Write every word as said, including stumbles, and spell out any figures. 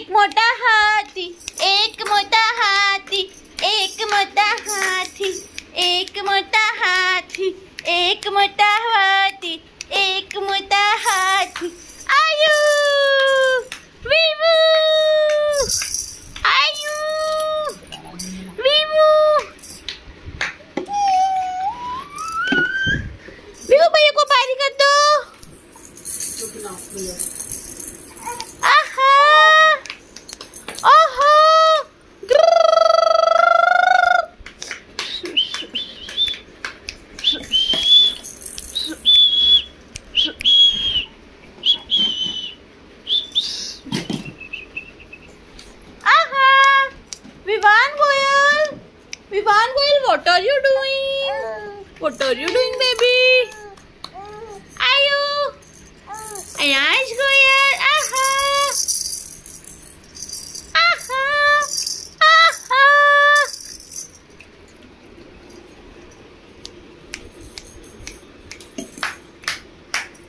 एक मोटा हाथी, एक मोटा हाथी, एक मोटा हाथी, एक मोटा हाथी, एक मोटा हाथी, एक मोटा हाथी। आयु विवू, आयु विवू, विवू भैया को पारी कर दो। आहा, ओहो, Vivan Goyal, Vivan Goyal, what are you doing? What are you doing, baby?